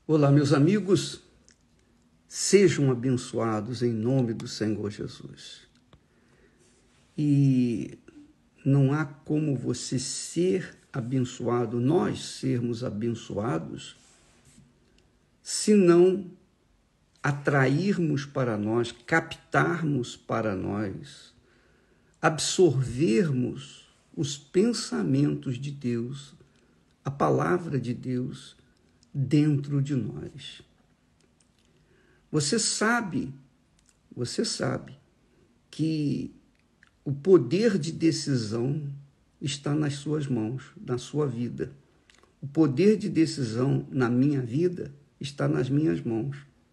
Olá, meus amigos, sejam abençoados em nome do Senhor Jesus. E não há como você ser abençoado, nós sermos abençoados, se não atrairmos para nós, captarmos para nós, absorvermos os pensamentos de Deus, a palavra de Deus, dentro de nós. Você sabe que o poder de decisão está nas suas mãos, na sua vida. O poder de decisão na minha vida está nas minhas mãos.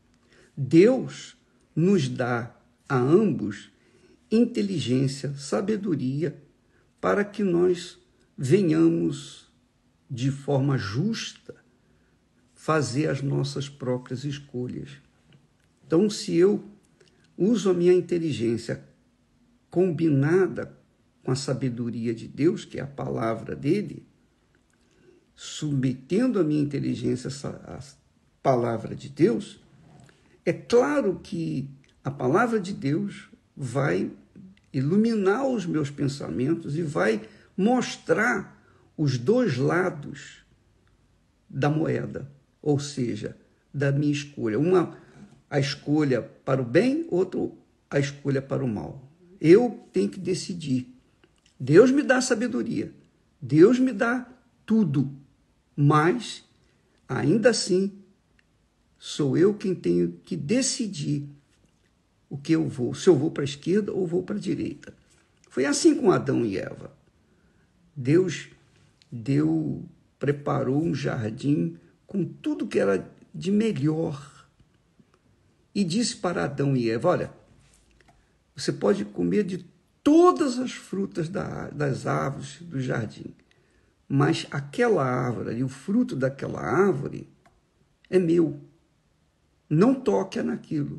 Deus nos dá a ambos inteligência, sabedoria, para que nós venhamos de forma justa fazer as nossas próprias escolhas. Então, se eu uso a minha inteligência combinada com a sabedoria de Deus, que é a palavra dele, submetendo a minha inteligência à palavra de Deus, é claro que a palavra de Deus vai iluminar os meus pensamentos e vai mostrar os dois lados da moeda, ou seja, da minha escolha. Uma, a escolha para o bem, outra, a escolha para o mal. Eu tenho que decidir. Deus me dá sabedoria, Deus me dá tudo, mas, ainda assim, sou eu quem tenho que decidir o que eu vou, se eu vou para a esquerda ou vou para a direita. Foi assim com Adão e Eva. Deus preparou um jardim com tudo que era de melhor. E disse para Adão e Eva, olha, você pode comer de todas as frutas das árvores do jardim, mas aquela árvore e o fruto daquela árvore é meu. Não toque naquilo.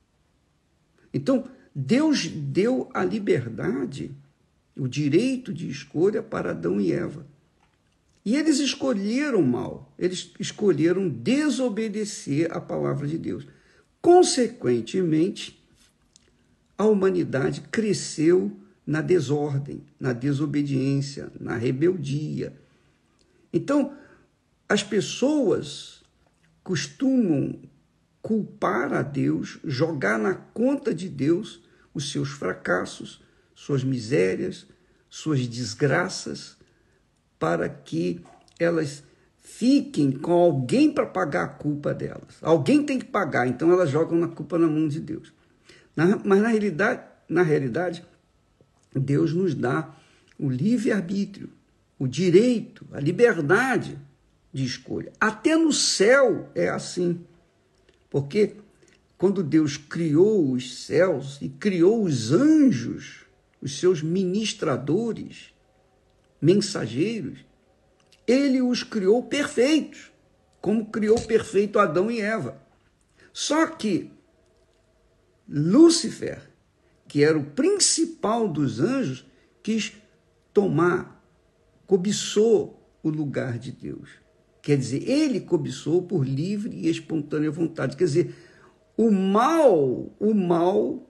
Então, Deus deu a liberdade, o direito de escolha para Adão e Eva. E eles escolheram mal, eles escolheram desobedecer à palavra de Deus. Consequentemente, a humanidade cresceu na desordem, na desobediência, na rebeldia. Então, as pessoas costumam culpar a Deus, jogar na conta de Deus os seus fracassos, suas misérias, suas desgraças, para que elas fiquem com alguém para pagar a culpa delas. Alguém tem que pagar, então elas jogam a culpa na mão de Deus. Mas na realidade, Deus nos dá o livre-arbítrio, o direito, a liberdade de escolha. Até no céu é assim. Porque quando Deus criou os céus e criou os anjos, os seus ministradores, mensageiros, ele os criou perfeitos, como criou perfeito Adão e Eva. Só que Lúcifer, que era o principal dos anjos, quis cobiçou o lugar de Deus. Quer dizer, ele cobiçou por livre e espontânea vontade. Quer dizer, o mal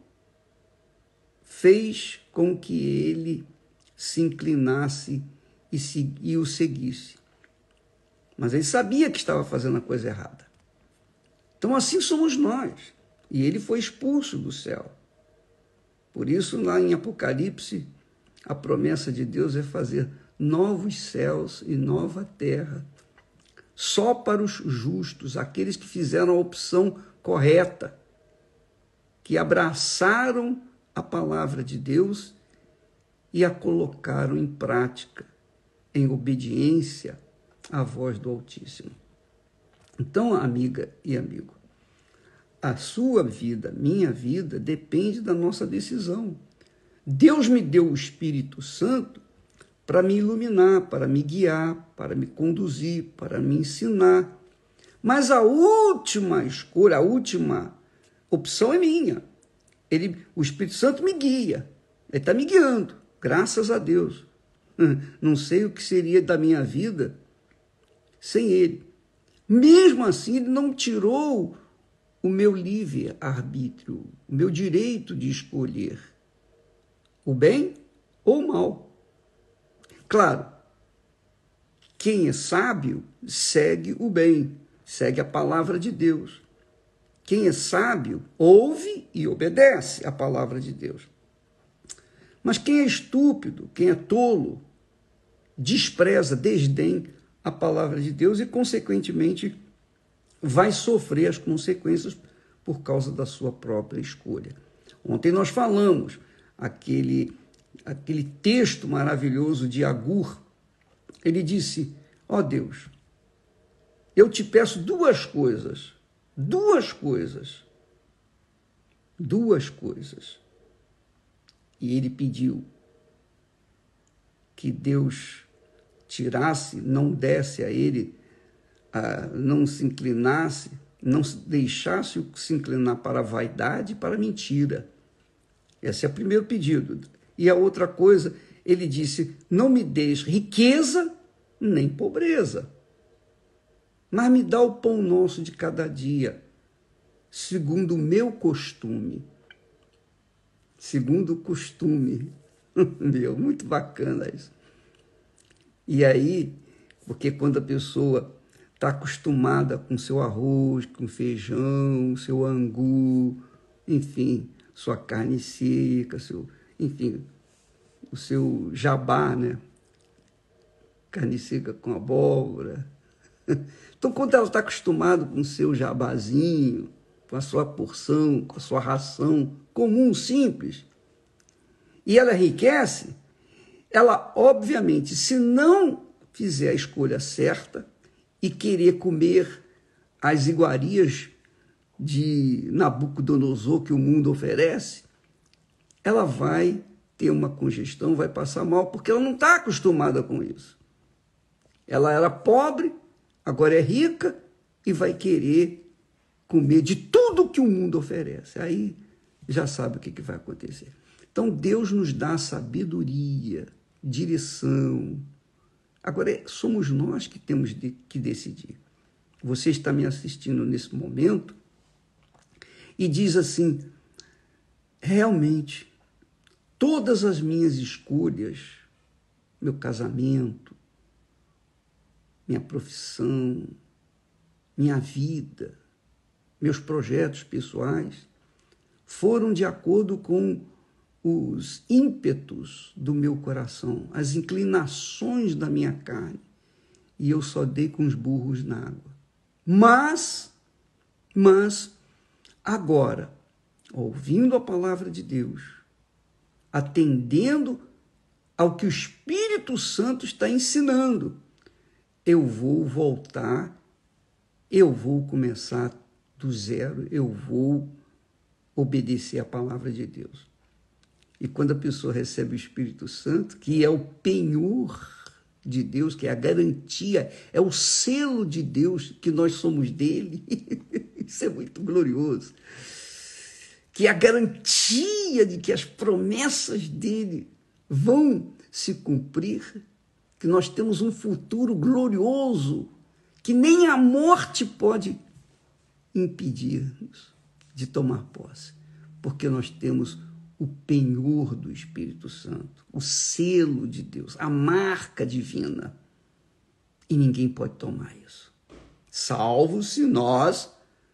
fez com que ele se inclinasse e o seguisse. Mas ele sabia que estava fazendo a coisa errada. Então, assim somos nós. E ele foi expulso do céu. Por isso, lá em Apocalipse, a promessa de Deus é fazer novos céus e nova terra, só para os justos, aqueles que fizeram a opção correta, que abraçaram a palavra de Deus e a colocaram em prática, em obediência à voz do Altíssimo. Então, amiga e amigo, a sua vida, minha vida, depende da nossa decisão. Deus me deu o Espírito Santo para me iluminar, para me guiar, para me conduzir, para me ensinar. Mas a última escolha, a última opção é minha. O Espírito Santo me guia, ele está me guiando, graças a Deus. Não sei o que seria da minha vida sem ele. Mesmo assim, ele não tirou o meu livre-arbítrio, o meu direito de escolher o bem ou o mal. Claro, quem é sábio segue o bem, segue a palavra de Deus. Quem é sábio ouve e obedece a palavra de Deus. Mas quem é estúpido, quem é tolo, despreza, desdém a palavra de Deus e, consequentemente, vai sofrer as consequências por causa da sua própria escolha. Ontem nós falamos aquele texto maravilhoso de Agur. Ele disse: ó Deus, eu te peço duas coisas. E ele pediu que Deus tirasse, não desse a ele, não se inclinasse, não se deixasse se inclinar para a vaidade e para a mentira. Esse é o primeiro pedido. E a outra coisa, ele disse: não me deis riqueza nem pobreza, mas me dá o pão nosso de cada dia, segundo o meu costume. Segundo o costume. Meu, muito bacana isso. E aí, porque quando a pessoa está acostumada com seu arroz, com feijão, seu angu, enfim, sua carne seca, o seu jabá, né? Carne seca com abóbora. Então, quando ela está acostumada com o seu jabazinho, com a sua porção, com a sua ração comum, simples, e ela enriquece, ela, obviamente, se não fizer a escolha certa e querer comer as iguarias de Nabucodonosor que o mundo oferece, ela vai ter uma congestão, vai passar mal, porque ela não está acostumada com isso. Ela era pobre, agora é rica e vai querer comer de tudo que o mundo oferece. Aí já sabe o que vai acontecer. Então, Deus nos dá sabedoria, direção. Agora, somos nós que temos que decidir. Você está me assistindo nesse momento e diz assim: realmente, todas as minhas escolhas, meu casamento, minha profissão, minha vida, meus projetos pessoais, foram de acordo com os ímpetos do meu coração, as inclinações da minha carne, e eu só dei com os burros na água. Mas, agora, ouvindo a palavra de Deus, atendendo ao que o Espírito Santo está ensinando, eu vou voltar, eu vou começar do zero, eu vou obedecer a palavra de Deus. E quando a pessoa recebe o Espírito Santo, que é o penhor de Deus, que é a garantia, é o selo de Deus, que nós somos dele, isso é muito glorioso, que é a garantia de que as promessas dele vão se cumprir, que nós temos um futuro glorioso, que nem a morte pode impedir-nos de tomar posse, porque nós temos o penhor do Espírito Santo, o selo de Deus, a marca divina. E ninguém pode tomar isso, salvo se nós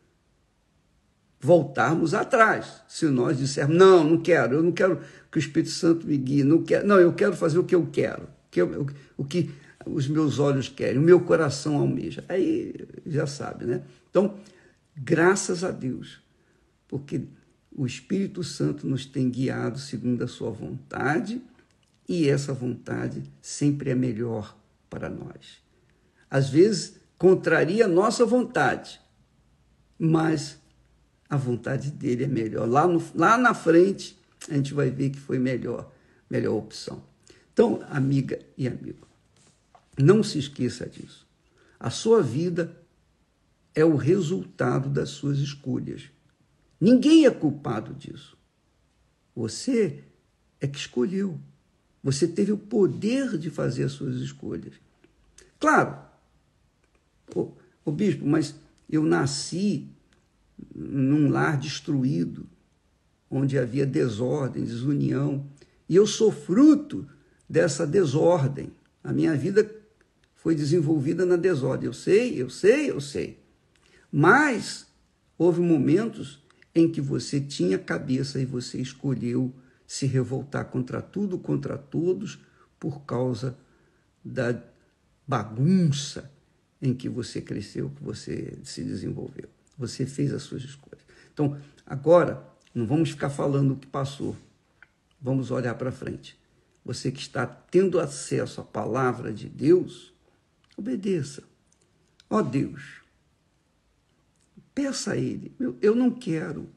voltarmos atrás. Se nós dissermos: não quero, eu não quero que o Espírito Santo me guie, eu quero fazer o que eu quero, o que os meus olhos querem, o meu coração almeja. Aí já sabe, né? Então, graças a Deus, porque o Espírito Santo nos tem guiado segundo a sua vontade, e essa vontade sempre é melhor para nós. Às vezes, contraria a nossa vontade, mas a vontade dele é melhor. Lá na frente, a gente vai ver que foi melhor opção. Então, amiga e amigo, não se esqueça disso. A sua vida é o resultado das suas escolhas. Ninguém é culpado disso. Você é que escolheu. Você teve o poder de fazer as suas escolhas. Claro, Ô bispo, mas eu nasci num lar destruído, onde havia desordem, desunião, e eu sou fruto dessa desordem. A minha vida foi desenvolvida na desordem. Eu sei. Mas houve momentos em que você tinha cabeça e você escolheu se revoltar contra tudo, contra todos, por causa da bagunça em que você cresceu, que você se desenvolveu. Você fez as suas escolhas. Então, agora, não vamos ficar falando o que passou. Vamos olhar para frente. Você que está tendo acesso à palavra de Deus, obedeça. Ó Deus, peça a Ele. Eu não quero,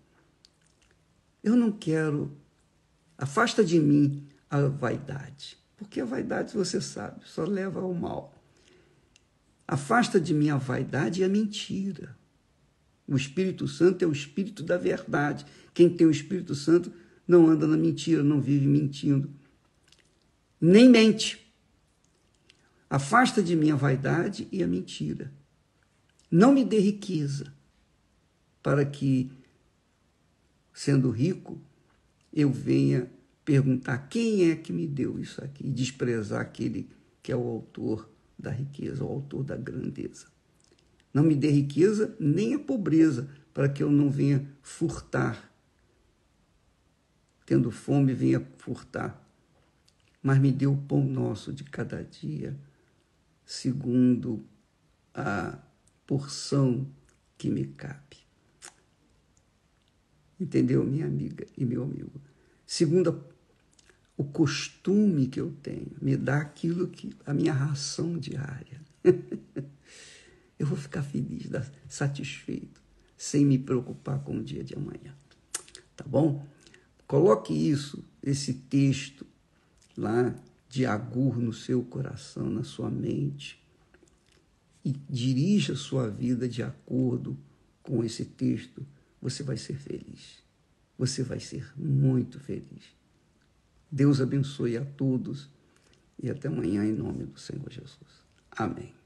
afasta de mim a vaidade. Porque a vaidade, você sabe, só leva ao mal. Afasta de mim a vaidade e a mentira. O Espírito Santo é o Espírito da verdade. Quem tem o Espírito Santo não anda na mentira, não vive mentindo, nem mente. Afasta de mim a vaidade e a mentira. Não me dê riqueza, para que, sendo rico, eu venha perguntar quem é que me deu isso aqui e desprezar aquele que é o autor da riqueza, o autor da grandeza. Não me dê riqueza nem a pobreza, para que eu não venha furtar. Tendo fome, venha furtar. Mas me dê o pão nosso de cada dia, segundo a porção que me cabe. Entendeu, minha amiga e meu amigo? Segundo o costume que eu tenho, me dá aquilo que a minha ração diária. Eu vou ficar feliz, satisfeito, sem me preocupar com o dia de amanhã. Tá bom? Coloque isso, esse texto lá de Agur no seu coração, na sua mente, e dirija a sua vida de acordo com esse texto. Você vai ser feliz. Você vai ser muito feliz. Deus abençoe a todos e até amanhã em nome do Senhor Jesus. Amém.